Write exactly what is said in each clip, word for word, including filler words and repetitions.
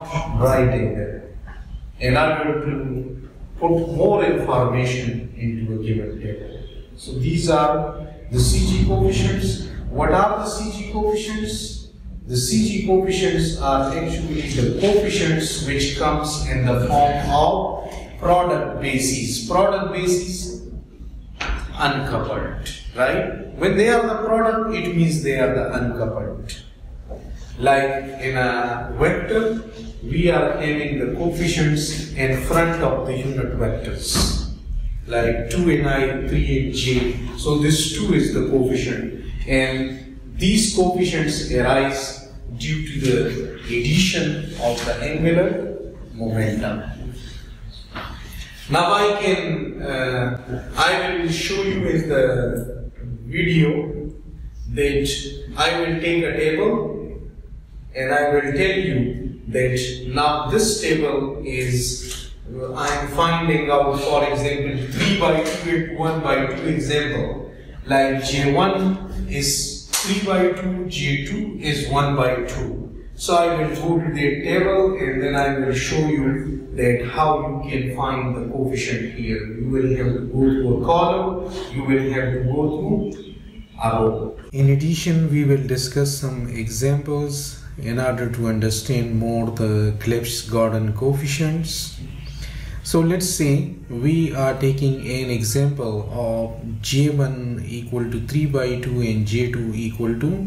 writing it in order to put more information into a given table. So these are the C G coefficients. What are the C G coefficients? The C G coefficients are actually the coefficients which comes in the form of product bases. Product bases uncoupled, right? When they are the product, it means they are the uncoupled. Like in a vector, we are having the coefficients in front of the unit vectors, like two N I, three N J. So this two is the coefficient, and these coefficients arise due to the addition of the angular momentum. Now I can, uh, I will show you in the video that I will take a table and I will tell you that now this table is, uh, I am finding out, for example, three by two at one by two example, like J one is three by two, J two is one by two. So I will go to the table and then I will show you that how you can find the coefficient here. You will have to go to a column, you will have to go to a row. In addition, we will discuss some examples in order to understand more the Clebsch Gordan coefficients. So let's say we are taking an example of J one equal to three by two and J two equal to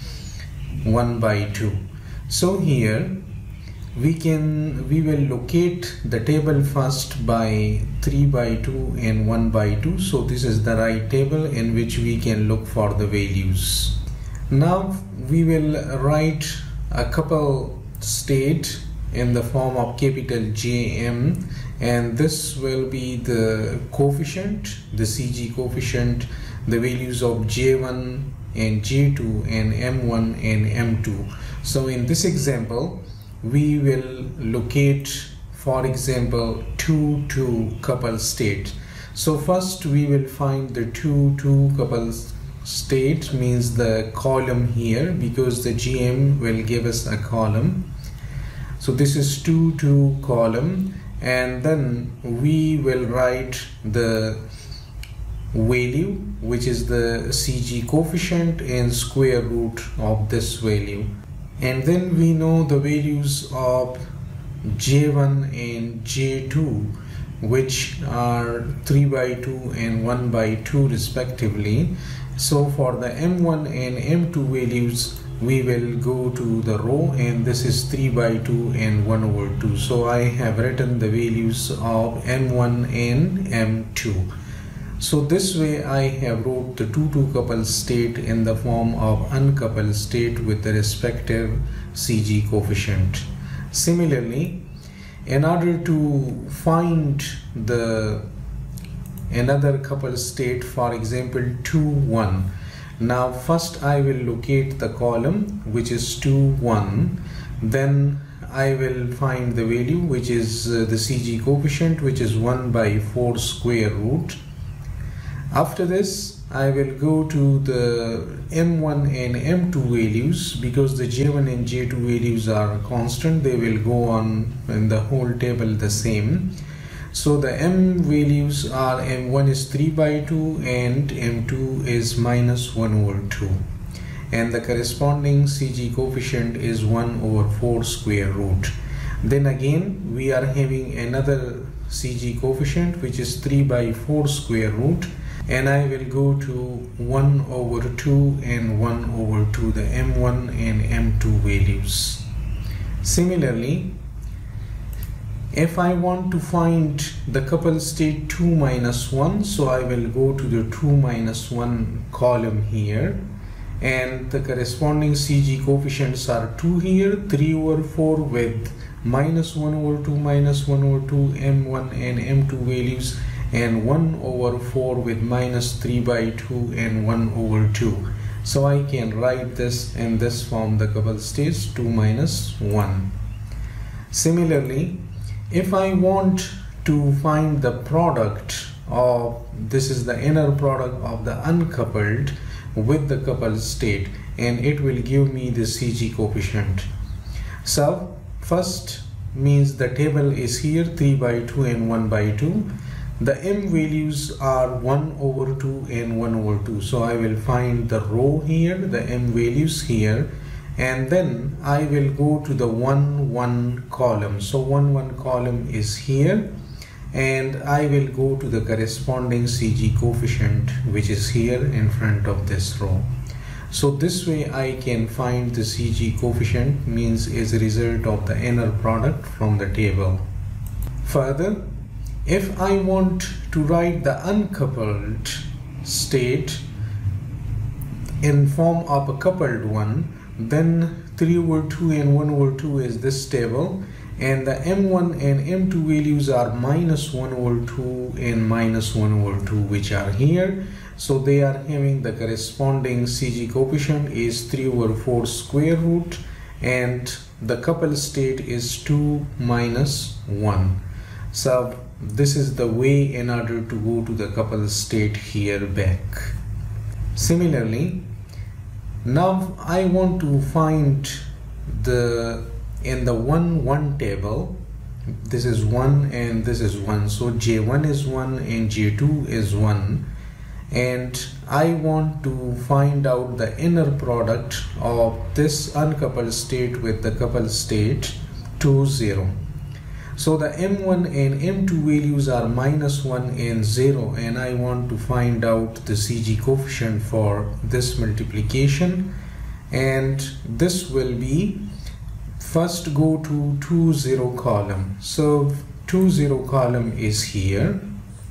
one by two. So here we can we will locate the table first by three by two and one by two. So this is the right table in which we can look for the values. Now we will write a couple state in the form of capital J M, and this will be the coefficient, the C G coefficient, the values of J one and J two and M one and M two. So in this example we will locate, for example, two two couple state. So first we will find the two two couple state, means the column here, because the G M will give us a column. So this is two two column, and then we will write the value, which is the C G coefficient, and square root of this value. And then we know the values of J one and J two, which are three by two and one by two respectively. So for the M one and M two values, we will go to the row, and this is three by two and one over two. So I have written the values of M one and M two. So this way I have wrote the two two couple state in the form of uncoupled state with the respective C G coefficient. Similarly, in order to find the another couple state, for example two one, now first I will locate the column which is two one, then I will find the value which is uh, the C G coefficient, which is one by four square root. After this I will go to the M one and M two values, because the J one and J two values are constant, they will go on in the whole table the same. So the M values are M one is three by two and M two is minus one over two, and the corresponding C G coefficient is one over four square root. Then again we are having another C G coefficient which is three by four square root, and I will go to one over two and one over two, the M one and M two values. Similarly, if I want to find the couple state two minus one, so I will go to the two minus one column here, and the corresponding C G coefficients are two here, three over four with minus one over two, minus one over two, M one and M two values, and one over four with minus three by two and one over two. So I can write this in this form, the couple states two minus one. Similarly, if I want to find the product of, this is the inner product of the uncoupled with the coupled state, and it will give me the C G coefficient. So first means the table is here three by two and one by two. The m values are one over two and one over two. So I will find the row here, the m values here, and then I will go to the one one column. So one one column is here, and I will go to the corresponding C G coefficient, which is here in front of this row. So this way I can find the C G coefficient, means is a result of the inner product from the table. Further, if I want to write the uncoupled state in form of a coupled one, then three over two and one over two is this table, and the m one and m two values are minus one over two and minus one over two, which are here. So they are having the corresponding C G coefficient is three over four square root, and the coupled state is two minus one. So this is the way in order to go to the coupled state here back. Similarly, now I want to find the in the one one table, this is one and this is one, so J one is one and J two is one, and I want to find out the inner product of this uncoupled state with the coupled state two, zero. So the m one and m two values are minus one and zero, and I want to find out the C G coefficient for this multiplication, and this will be, first go to two, zero column. So two, zero column is here,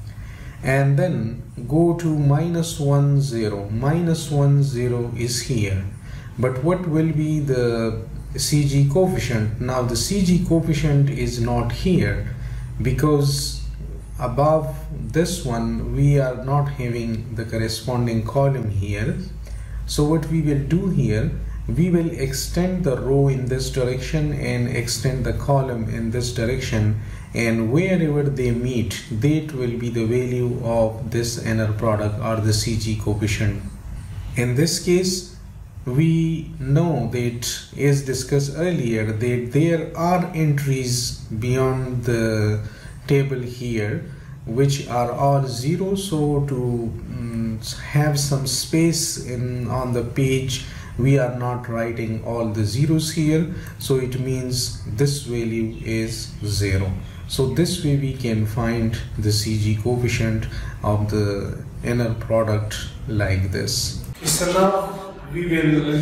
and then go to minus one, zero. Minus one, zero is here. But what will be the C G coefficient? Now the C G coefficient is not here, because above this one we are not having the corresponding column here. So what we will do here, we will extend the row in this direction and extend the column in this direction, and wherever they meet, that will be the value of this inner product or the C G coefficient. In this case, we know that, as discussed earlier, that there are entries beyond the table here which are all zero. So to um, have some space in on the page, we are not writing all the zeros here, so it means this value is zero. So this way we can find the C G coefficient of the inner product like this. So now we will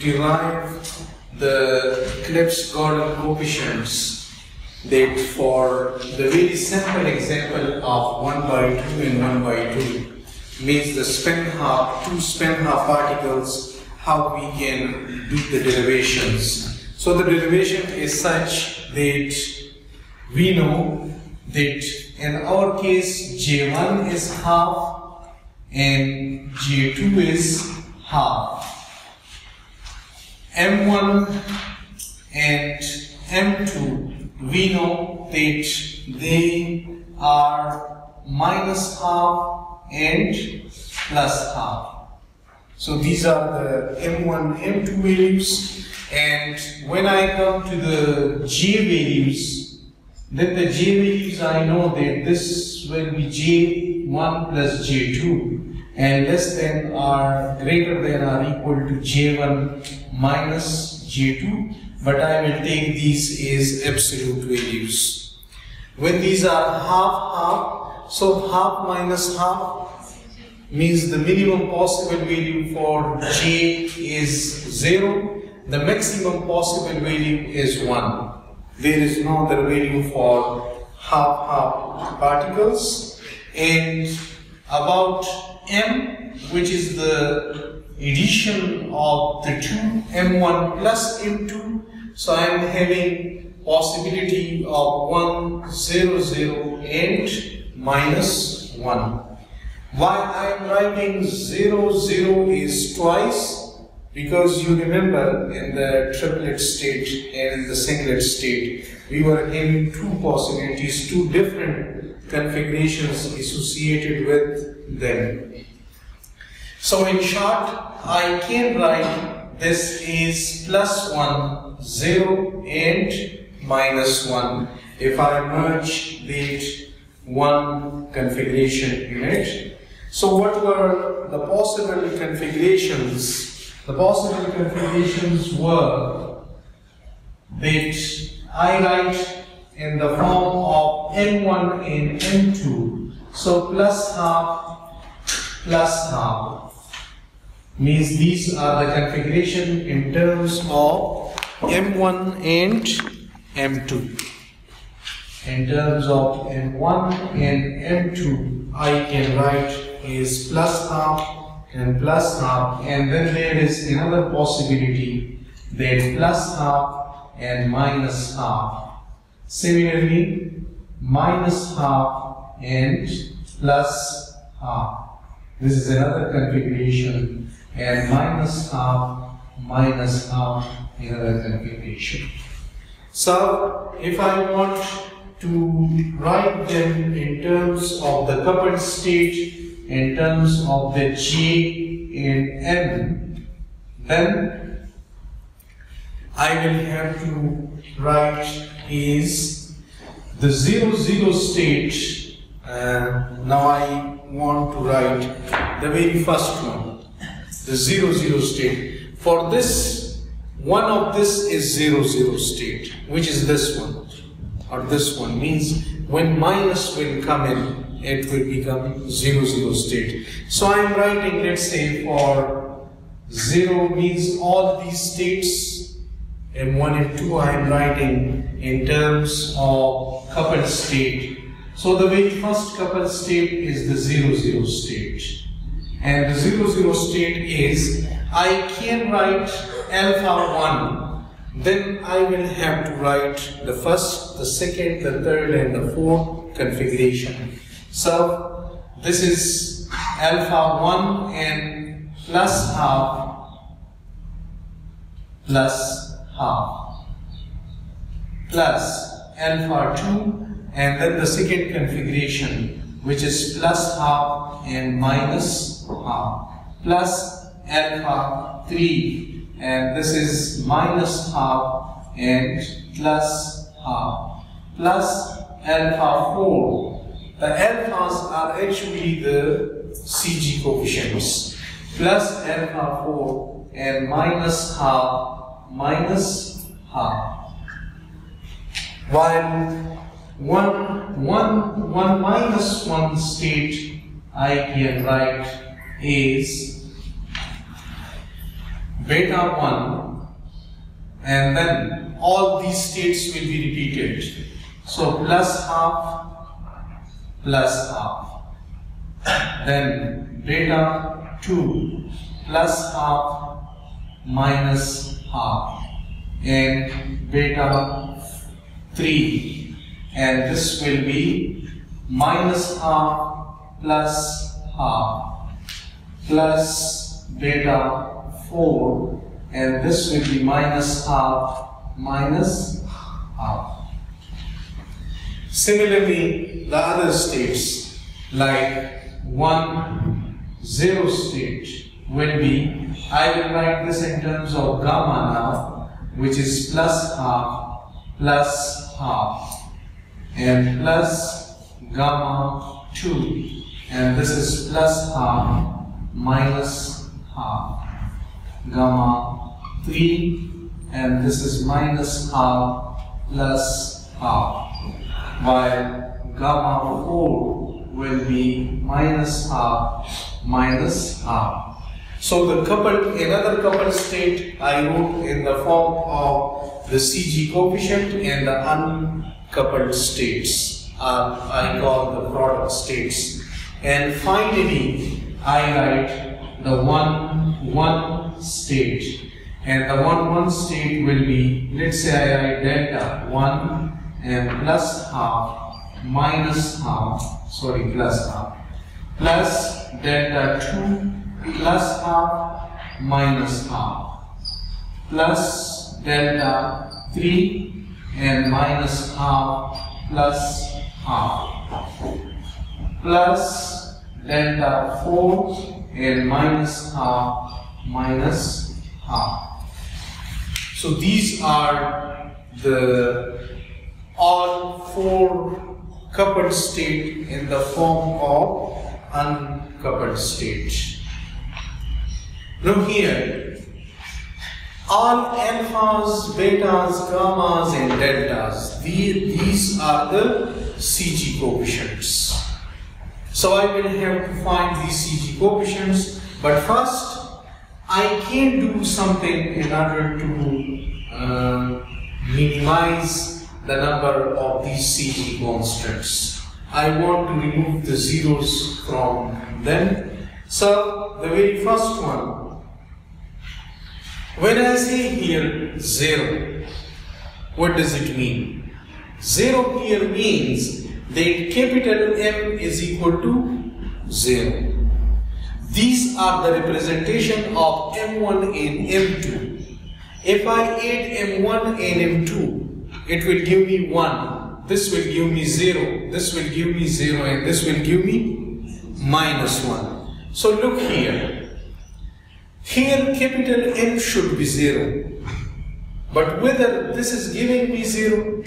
derive the Clebsch Gordan coefficients, that for the very simple example of one by two and one by two, means the spin half, two spin half particles, how we can do the derivations. So the derivation is such that we know that in our case J one is half and J two is half. M one and M two, we know that they are minus half and plus half. So these are the M one, M two values, and when I come to the J values, then the J values, I know that this will be J one plus J two, and less than or greater than or equal to J one minus J two, but I will take these as absolute values. When these are half half, so half minus half means the minimum possible value for J is zero, the maximum possible value is one. There is no other value for half half particles. And about M, which is the addition of the two, M one plus M two, so I am having possibility of one, zero, zero and minus one. Why I am writing zero, zero is twice? Because you remember in the triplet state and in the singlet state, we were having two possibilities, two different configurations associated with them. So in short, I can write this is plus one, zero and minus one. If I merge that one configuration in it. So what were the possible configurations? The possible configurations were that I write in the form of m one and m two. So plus half plus half means these are the configuration in terms of m one and m two. In terms of m one and m two, I can write is plus half and plus half, and then there is another possibility that plus half and minus half. Similarly, minus half and plus half. This is another configuration, and minus half, minus half, another configuration. So, if I want to write them in terms of the coupled state, in terms of the J and M, then I will have to write is the zero zero state. Uh, now I want to write the very first one, the zero zero state. For this, one of this is zero zero state, which is this one, or this one, means when minus will come in, it will become zero zero state. So I am writing, let's say for zero means all these states, m one and two, I am writing in terms of coupled state. So the very first coupled state is the zero zero state. And the zero zero state is, I can write alpha one, then I will have to write the first, the second, the third and the fourth configuration. So this is alpha one and plus half plus half plus alpha two, and then the second configuration, which is plus half and minus half, plus alpha three, and this is minus half and plus half, plus alpha four. The alphas are actually the C G coefficients, plus alpha four and minus half, minus half. While one, one, one minus one state I can write is beta one, and then all these states will be repeated. So plus half, plus half, then beta two, plus half, minus half, and beta three, and this will be minus half, plus half, plus beta four, and this will be minus half, minus half. Similarly, the other states, like one, zero state, will be, I will write this in terms of gamma now, which is plus half, plus half, and plus gamma two, and this is plus half, minus half, gamma three, and this is minus half, plus half. While gamma four will be minus half, minus half. So the coupled, another coupled state I wrote in the form of the C G coefficient, and the uncoupled states are, I call the product states. And finally, I write the one, one state. And the one, one state will be, let's say I write delta one, and plus half, minus half, sorry, plus half, plus delta two, plus half, minus half, plus delta three, and minus half, plus half, plus delta four, and minus half, minus half. So these are the all four coupled state in the form of uncoupled state. Now here, all alphas, betas, gammas and deltas, these, these are the C G coefficients. So I will have to find these C G coefficients, but first I can do something in order to uh, minimize the number of these C G constants. I want to remove the zeros from them. So the very first one, when I say here zero, what does it mean? Zero here means that capital M is equal to zero. These are the representation of M one and M two. If I add M one and M two, it will give me one. This will give me zero. This will give me zero, and this will give me minus one. So look here. Here capital M should be zero. But whether this is giving me zero?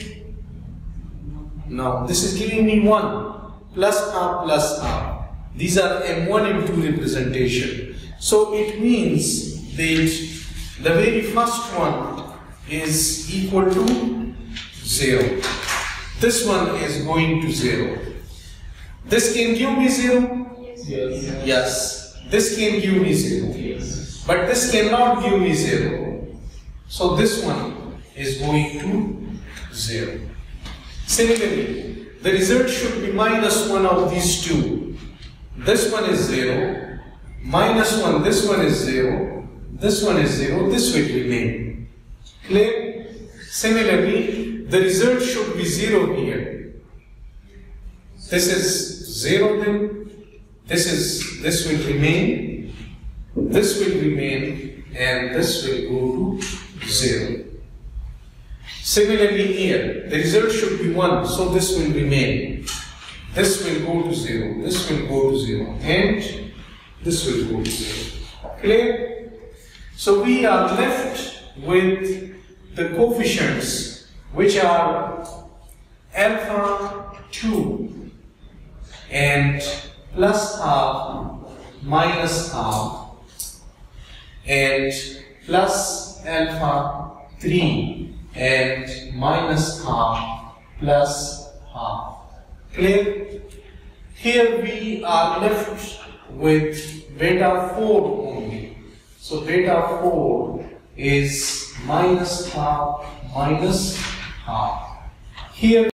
No, this is giving me one. Plus R plus R. These are M one M two representation. So it means that the very first one is equal to zero. This one is going to zero. This can give me zero? Yes. Yes. This can give me zero. Yes. But this cannot give me zero. So this one is going to zero. Similarly, the result should be minus one of these two. This one is zero, minus one, this one is zero, this one is zero, this will remain. Clear? Similarly, the result should be zero here. This is zero then, this is, this will remain, this will remain, and this will go to zero. Similarly here, the result should be one, so this will remain. This will go to zero, this will go to zero, and this will go to zero. Clear? So we are left with the coefficients which are alpha two and plus half minus half and plus alpha three and minus half plus half. Clear? Here we are left with beta four only. So beta four is minus half minus half. Here